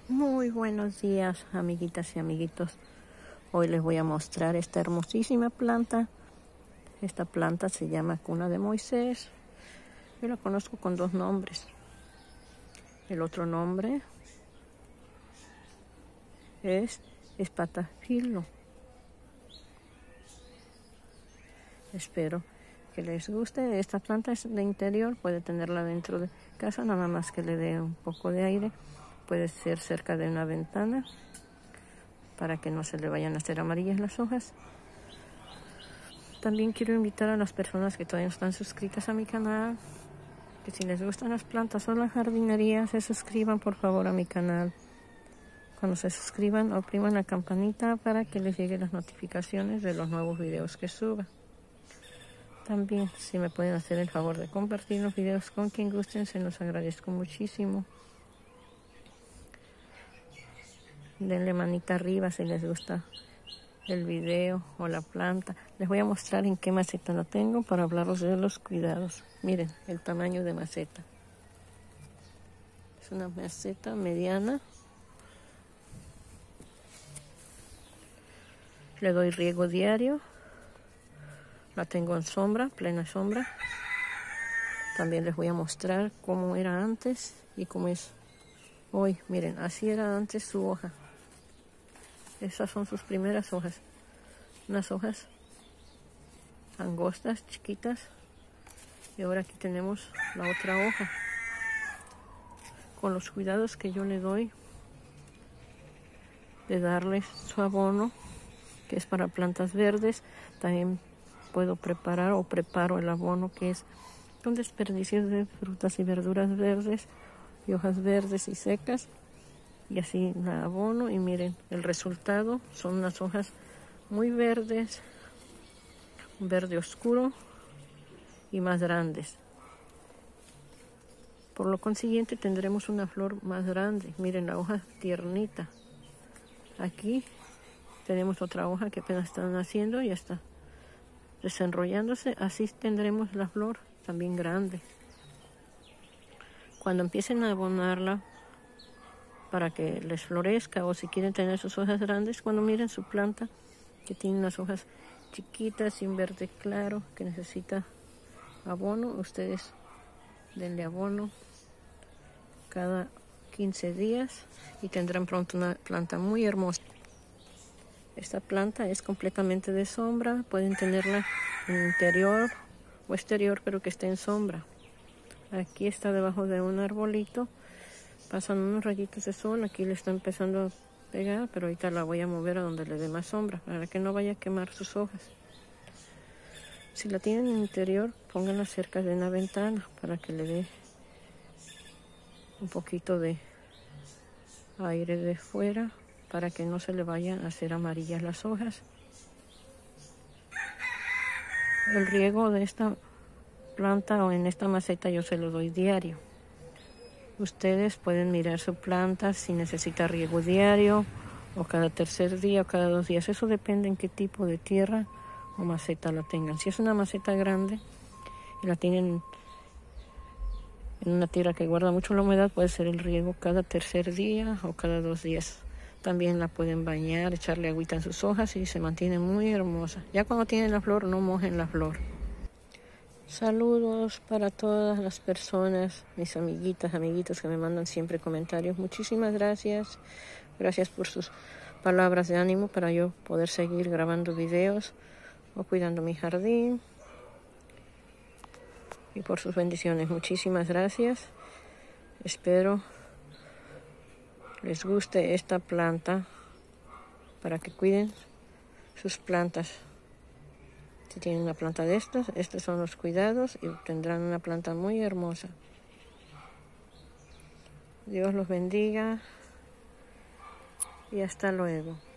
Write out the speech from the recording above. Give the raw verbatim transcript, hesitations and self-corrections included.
Muy buenos días, amiguitas y amiguitos. Hoy les voy a mostrar esta hermosísima planta. Esta planta se llama Cuna de Moisés. Yo la conozco con dos nombres. El otro nombre es Espatafilo. Espero que les guste. Esta planta es de interior, puede tenerla dentro de casa, nada más que le dé un poco de aire. Puede ser cerca de una ventana para que no se le vayan a hacer amarillas las hojas. También quiero invitar a las personas que todavía no están suscritas a mi canal, que si les gustan las plantas o la jardinería, se suscriban por favor a mi canal. Cuando se suscriban, opriman la campanita para que les lleguen las notificaciones de los nuevos videos que suba. También, si me pueden hacer el favor de compartir los videos con quien gusten, se los agradezco muchísimo. Denle manita arriba si les gusta el video o la planta. Les voy a mostrar en qué maceta la tengo para hablaros de los cuidados. Miren el tamaño de maceta. Es una maceta mediana. Le doy riego diario. La tengo en sombra, plena sombra. También les voy a mostrar cómo era antes y cómo es hoy. Miren, así era antes su hoja. Esas son sus primeras hojas. Unas hojas angostas, chiquitas. Y ahora aquí tenemos la otra hoja. Con los cuidados que yo le doy de darles su abono, que es para plantas verdes, también puedo preparar o preparo el abono que es un desperdicio de frutas y verduras verdes y hojas verdes y secas. Y así la abono y miren el resultado. Son unas hojas muy verdes, un verde oscuro y más grandes. Por lo consiguiente tendremos una flor más grande. Miren la hoja tiernita. Aquí tenemos otra hoja que apenas está naciendo y ya está desenrollándose. Así tendremos la flor también grande. Cuando empiecen a abonarla para que les florezca, o si quieren tener sus hojas grandes, cuando miren su planta que tiene unas hojas chiquitas y un verde claro que necesita abono, ustedes denle abono cada quince días y tendrán pronto una planta muy hermosa. Esta planta es completamente de sombra, pueden tenerla en interior o exterior, pero que esté en sombra. Aquí está debajo de un arbolito. Pasan unos rayitos de sol, aquí le está empezando a pegar, pero ahorita la voy a mover a donde le dé más sombra, para que no vaya a quemar sus hojas. Si la tienen en el interior, pónganla cerca de una ventana, para que le dé un poquito de aire de fuera, para que no se le vayan a hacer amarillas las hojas. El riego de esta planta o en esta maceta yo se lo doy diario. Ustedes pueden mirar su planta si necesita riego diario o cada tercer día o cada dos días. Eso depende en qué tipo de tierra o maceta la tengan. Si es una maceta grande y la tienen en una tierra que guarda mucho la humedad, puede ser el riego cada tercer día o cada dos días. También la pueden bañar, echarle agüita en sus hojas y se mantiene muy hermosa. Ya cuando tienen la flor, no mojen la flor. Saludos para todas las personas, mis amiguitas, amiguitos que me mandan siempre comentarios. Muchísimas gracias. Gracias por sus palabras de ánimo para yo poder seguir grabando videos o cuidando mi jardín. Y por sus bendiciones. Muchísimas gracias. Espero les guste esta planta para que cuiden sus plantas. Si tienen una planta de estas, estos son los cuidados y tendrán una planta muy hermosa. Dios los bendiga y hasta luego.